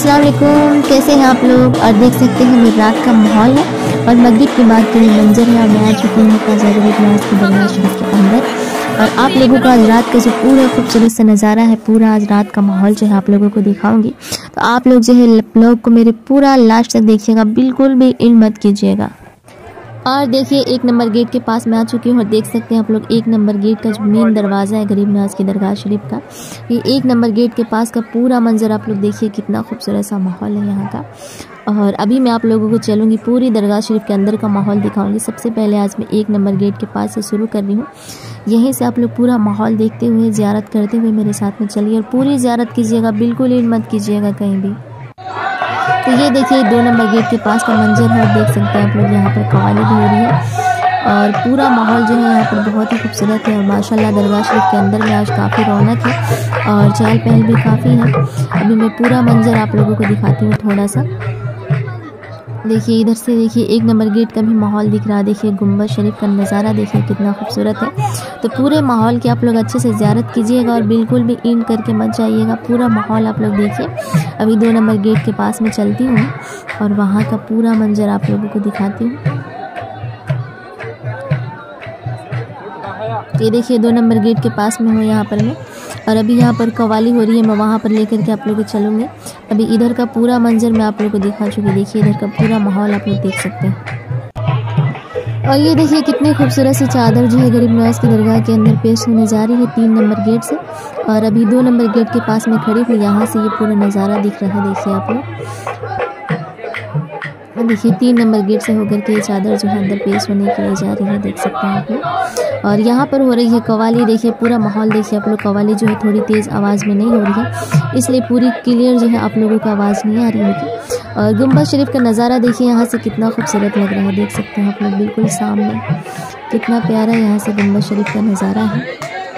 अस्सलाम वालेकुम, कैसे हैं आप लोग। और देख सकते हैं मेरी रात का माहौल है और मगरिब के बाद के मंजर है। और मैं आ चुकी हूँ क़ज़ा गरीब नवाज़ की दरगाह शरीफ के अंदर और आप लोगों को आज रात का जो पूरा खूबसूरत सा नज़ारा है, पूरा आज रात का माहौल जो है आप लोगों को दिखाऊंगी। तो आप लोग जो है ब्लॉग को मेरे पूरा लास्ट तक देखिएगा, बिल्कुल भी इन मत कीजिएगा। और देखिए 1 नंबर गेट के पास मैं आ चुकी हूँ और देख सकते हैं आप लोग 1 नंबर गेट का जो मेन दरवाज़ा है गरीब नवाज़ की दरगाह शरीफ का, ये 1 नंबर गेट के पास का पूरा मंजर आप लोग देखिए, कितना खूबसूरत सा माहौल है यहाँ का। और अभी मैं आप लोगों को चलूँगी पूरी दरगाह शरीफ के अंदर का माहौल दिखाऊंगी। सबसे पहले आज मैं 1 नंबर गेट के पास से शुरू कर रही हूँ। यहीं से आप लोग पूरा माहौल देखते हुए ज़ियारत करते हुए मेरे साथ में चलिए और पूरी ज़ियारत कीजिएगा, बिल्कुल ही मत कीजिएगा कहीं भी। तो ये देखिए 2 नंबर गेट के पास का मंजर है और देख सकते हैं आप लोग यहाँ पर कवाली भी हो रही है और पूरा माहौल जो है यहाँ पर बहुत ही खूबसूरत है। और माशाल्लाह दरगाह शरीफ के अंदर में आज काफ़ी रौनक है और चहल पहल भी काफ़ी है। अभी मैं पूरा मंजर आप लोगों को दिखाती हूँ थोड़ा सा। देखिए इधर से देखिए 1 नंबर गेट का भी माहौल दिख रहा है। देखिए गुंबद शरीफ का नज़ारा देखिए कितना खूबसूरत है। तो पूरे माहौल की आप लोग अच्छे से ज़ियारत कीजिएगा और बिल्कुल भी इन करके मत जाइएगा, पूरा माहौल आप लोग देखिए। अभी 2 नंबर गेट के पास में चलती हूँ और वहाँ का पूरा मंजर आप लोगों को दिखाती हूँ। ये देखिए 2 नंबर गेट के पास में हूँ यहाँ पर मैं, और अभी यहाँ पर कवाली हो रही है, मैं वहाँ पर लेकर के आप लोगों को चलूँगी। अभी इधर का पूरा मंजर मैं आप लोगों को दिखा चुकी। देखिए इधर का पूरा माहौल आप लोग देख सकते हैं। और ये देखिए कितनी खूबसूरत सी चादर जो है गरीब नवाज़ की दरगाह के अंदर पेश होने जा रही है 3 नंबर गेट से। और अभी 2 नंबर गेट के पास में खड़ी हूँ, यहाँ से ये पूरा नज़ारा दिख रहा है। देखिए आप लोग देखिए 3 नंबर गेट से होकर के ये चादर जो है अंदर पेश होने के लिए जा रही है, देख सकते हैं आप लोग। और यहाँ पर हो रही है कवाली। देखिए पूरा माहौल देखिए आप लोग। कवाली जो है थोड़ी तेज़ आवाज़ में नहीं हो रही है, इसलिए पूरी क्लियर जो है आप लोगों को आवाज़ नहीं आ रही होगी। और गुंबद शरीफ का नज़ारा देखिए यहाँ से कितना खूबसूरत लग रहा है, देख सकते हैं आप लोग बिल्कुल सामने, कितना प्यारा यहाँ से गुंबद शरीफ का नज़ारा है।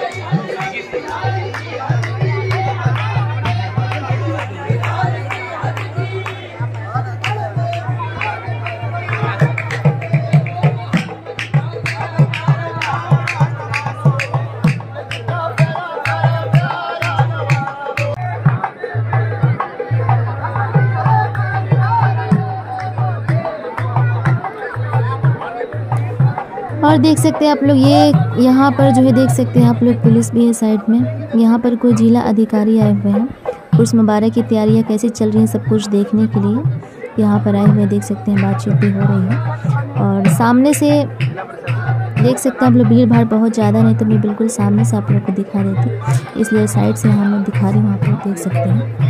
और देख सकते हैं आप लोग ये यहाँ पर जो है देख सकते हैं आप लोग पुलिस भी है साइड में। यहाँ पर कोई जिला अधिकारी आए हुए हैं। उर्स मुबारक की तैयारियाँ कैसे चल रही हैं सब कुछ देखने के लिए यहाँ पर आए हुए, देख सकते हैं बातचीत भी हो रही है। और सामने से देख सकते हैं आप लोग भीड़ भाड़ बहुत ज़्यादा, नहीं तो मैं बिल्कुल सामने से आप लोग को दिखा देती, इसलिए साइड से यहाँ मैं दिखा रही हूँ, आप लोग देख सकते हैं।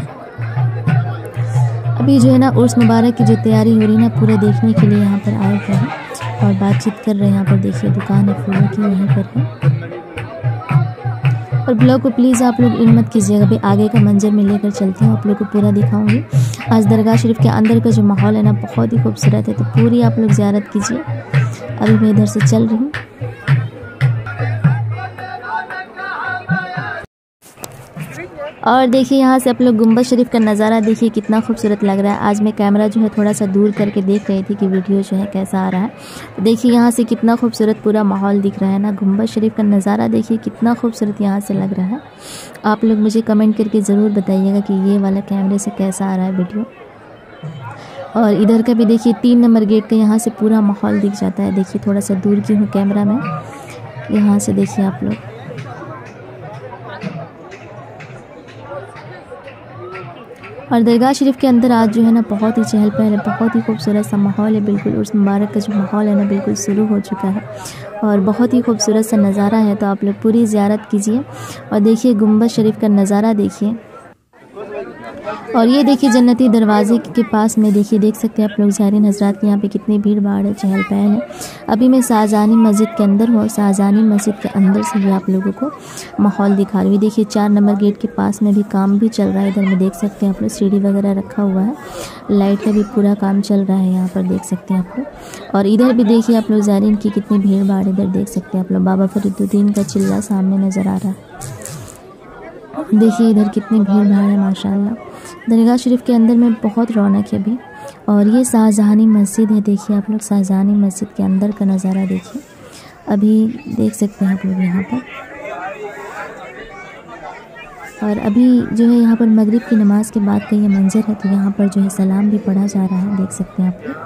अभी जो है ना उर्स मुबारक की जो तैयारी हो रही है ना पूरा देखने के लिए यहाँ पर आए हुए हैं और बातचीत कर रहे हैं। यहाँ पर देखिए दुकान है फूलों की, वहीं पर है। और ब्लॉग को प्लीज़ आप लोग इन मत कीजिएगा, भाई आगे का मंजर में लेकर चलती हूँ, आप लोग को पूरा दिखाऊंगी। आज दरगाह शरीफ के अंदर का जो माहौल है ना बहुत ही खूबसूरत है, तो पूरी आप लोग ज़ियारत कीजिए। अभी मैं इधर से चल रही हूँ। और देखिए यहाँ से आप लोग गुंबद शरीफ का नज़ारा देखिए कितना खूबसूरत लग रहा है। आज मैं कैमरा जो है थोड़ा सा दूर करके देख रही थी कि वीडियो जो है कैसा आ रहा है। तो देखिए यहाँ से कितना खूबसूरत पूरा माहौल दिख रहा है ना। गुंबद शरीफ का नज़ारा देखिए कितना खूबसूरत यहाँ से लग रहा है। आप लोग मुझे कमेंट करके ज़रूर बताइएगा कि ये वाला कैमरे से कैसा आ रहा है वीडियो। और इधर का भी देखिए 3 नंबर गेट का यहाँ से पूरा माहौल दिख जाता है। देखिए थोड़ा सा दूर की हूँ कैमरा में, यहाँ से देखिए आप लोग। और दरगाह शरीफ के अंदर आज जो है ना बहुत ही चहल पहल है, बहुत ही खूबसूरत सा माहौल है। बिल्कुल उर्स मुबारक का जो माहौल है ना बिल्कुल शुरू हो चुका है और बहुत ही खूबसूरत सा नज़ारा है। तो आप लोग पूरी ज़ियारत कीजिए और देखिए गुंबद शरीफ का नज़ारा देखिए। और ये देखिए जन्नती दरवाजे के पास में देखिए देख सकते हैं आप लोग ज़ायरीन हज़रात की यहाँ पे कितनी भीड़ भाड़ है, चहल पहल है। अभी मैं शाहजहानी मस्जिद के अंदर हूँ, शाहजहानी मस्जिद के अंदर से भी आप लोगों को माहौल दिखा रही हूँ। देखिए 4 नंबर गेट के पास में भी काम भी चल रहा है। इधर में देख सकते हैं आप लोग सीढ़ी वगैरह रखा हुआ है, लाइट का भी पूरा काम चल रहा है यहाँ पर, देख सकते हैं आप लोग। और इधर भी देखिए आप लोग ज़ायरीन की कितनी भीड़ भाड़, इधर देख सकते हैं आप लोग बाबा फरीदुद्दीन का चिल्ला सामने नज़र आ रहा है। देखिए इधर कितनी भीड़ भाड़ है माशाल्लाह। दरगाह शरीफ के अंदर में बहुत रौनक है अभी। और ये शाहजहानी मस्जिद है, देखिए आप लोग शाहजहानी मस्जिद के अंदर का नज़ारा देखिए। अभी देख सकते हैं आप लोग यहाँ पर। और अभी जो है यहाँ पर मगरिब की नमाज़ के बाद का ये मंज़र है। तो यहाँ पर जो है सलाम भी पढ़ा जा रहा है, देख सकते हैं आप लोग।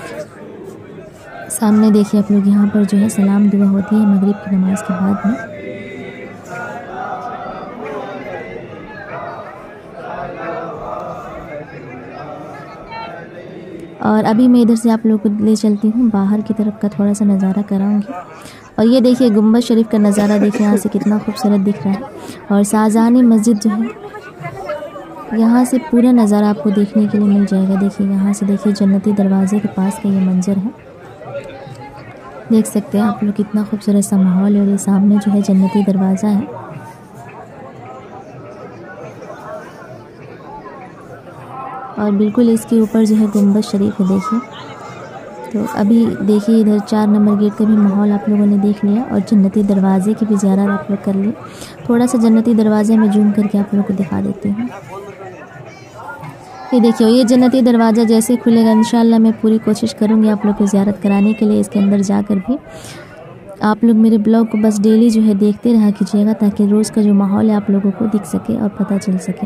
सामने देखिए आप लोग, यहाँ पर जो है सलाम दुआ होती है मगरिब की नमाज़ के बाद में। और अभी मैं इधर से आप लोगों को ले चलती हूँ बाहर की तरफ का, थोड़ा सा नज़ारा कराऊंगी। और ये देखिए गुंबद शरीफ का नज़ारा देखिए यहाँ से कितना खूबसूरत दिख रहा है। और शाहजहानी मस्जिद जो है, यहाँ से पूरा नज़ारा आपको देखने के लिए मिल जाएगा। देखिए यहाँ से देखिए जन्नती दरवाज़े के पास का ये मंजर है, देख सकते हैं आप लोग कितना खूबसूरत सा माहौल है। और ये सामने जो है जन्नती दरवाज़ा है। और बिल्कुल इसके ऊपर जो है गुंबद शरीफ है, देखिए। तो अभी देखिए इधर 4 नंबर गेट का भी माहौल आप लोगों ने देख लिया और जन्नती दरवाज़े की भी ज़ियारत आप लोग कर ली। थोड़ा सा जन्नती दरवाज़े में जूम करके आप लोगों को दिखा देती हूँ। ये देखिए ये जन्नती दरवाज़ा जैसे खुलेगा इंशाल्लाह मैं पूरी कोशिश करूँगी आप लोग को ज़ियारत कराने के लिए। इसके अंदर जाकर भी आप लोग मेरे ब्लॉग को बस डेली जो है देखते रहा कीजिएगा, ताकि रोज़ का जो माहौल है आप लोगों को दिख सके और पता चल सके।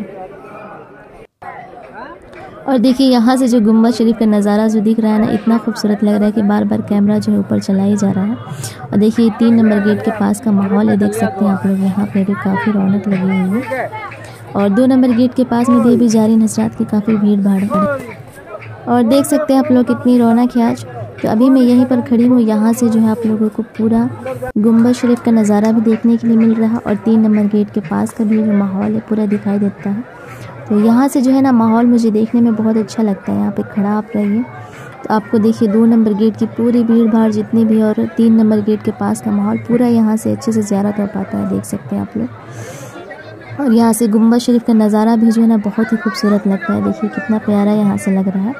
और देखिए यहाँ से जो गुंबद शरीफ का नज़ारा जो दिख रहा है ना, इतना खूबसूरत लग रहा है कि बार बार कैमरा जो है ऊपर चला ही जा रहा है। और देखिए 3 नंबर गेट के पास का माहौल है, देख सकते हैं आप लोग। यहाँ पे भी काफ़ी रौनक लगी हुई है। और 2 नंबर गेट के पास में भी जारी नसरात की काफ़ी भीड़ भाड़ है। और देख सकते हैं आप लोग कितनी रौनक है आज। तो अभी मैं यहीं पर खड़ी हूँ, यहाँ से जो है आप लोगों को पूरा गुंबद शरीफ का नज़ारा भी देखने के लिए मिल रहा है। और 3 नंबर गेट के पास का भी जो माहौल है पूरा दिखाई देता है। तो यहाँ से जो है ना माहौल मुझे देखने में बहुत अच्छा लगता है। यहाँ पे खड़ा आप रहिए तो आपको देखिए 2 नंबर गेट की पूरी भीड़ भाड़ जितनी भी और 3 नंबर गेट के पास का माहौल पूरा यहाँ से अच्छे से ज़ियारत हो पाता है, देख सकते हैं आप लोग। और यहाँ से गुंबद शरीफ का नज़ारा भी जो है ना बहुत ही खूबसूरत लगता है, देखिए कितना प्यारा यहाँ से लग रहा है।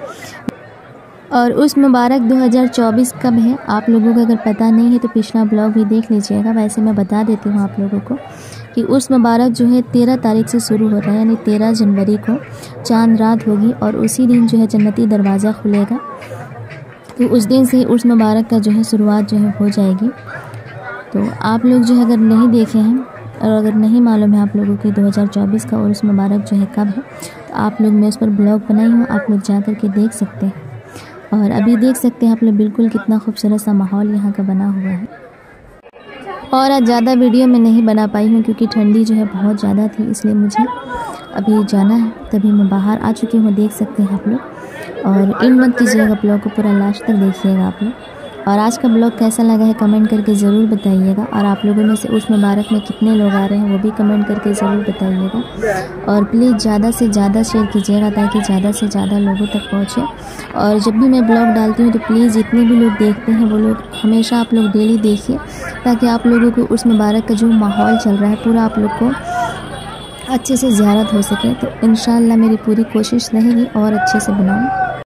और उर्स मुबारक 2024 कब है आप लोगों को अगर पता नहीं है तो पिछला ब्लॉग भी देख लीजिएगा। वैसे मैं बता देती हूँ आप लोगों को कि उर्स मुबारक जो है 13 तारीख से शुरू हो रहा है, यानी 13 जनवरी को चांद रात होगी और उसी दिन जो है जन्नती दरवाज़ा खुलेगा। तो उस दिन से उर्स मुबारक का जो है शुरुआत जो है हो जाएगी। तो आप लोग जो है अगर नहीं देखे हैं और अगर नहीं मालूम है आप लोगों की 2024 का उर्स मुबारक जो है कब है, तो आप लोग मैं उस पर ब्लॉग बनाई हूँ, आप लोग जा कर के देख सकते हैं। और अभी देख सकते हैं आप लोग बिल्कुल कितना खूबसूरत सा माहौल यहाँ का बना हुआ है। और आज ज़्यादा वीडियो में नहीं बना पाई हूँ क्योंकि ठंडी जो है बहुत ज़्यादा थी, इसलिए मुझे अभी जाना है, तभी मैं बाहर आ चुकी हूँ, देख सकते हैं आप लोग। और इन मत कीजिएगा, ब्लॉग को पूरा लास्ट तक देखिएगा आप लोग। और आज का ब्लॉग कैसा लगा है कमेंट करके ज़रूर बताइएगा। और आप लोगों में से उर्स मुबारक में कितने लोग आ रहे हैं वो भी कमेंट करके ज़रूर बताइएगा। और प्लीज़ ज़्यादा से ज़्यादा शेयर कीजिएगा ताकि ज़्यादा से ज़्यादा लोगों तक पहुँचे। और जब भी मैं ब्लॉग डालती हूँ तो प्लीज़ जितने भी लोग देखते हैं वो लोग हमेशा आप लोग डेली देखिए, ताकि आप लोगों को उर्स मुबारक का जो माहौल चल रहा है पूरा आप लोग को अच्छे से ज़ियारत हो सके। तो इंशाअल्लाह मेरी पूरी कोशिश रहेगी और अच्छे से बनाऊँ।